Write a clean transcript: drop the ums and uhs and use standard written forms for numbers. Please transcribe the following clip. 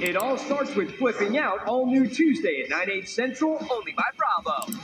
It all starts with Flipping Out, all new Tuesday at 9/8 Central, only by Bravo.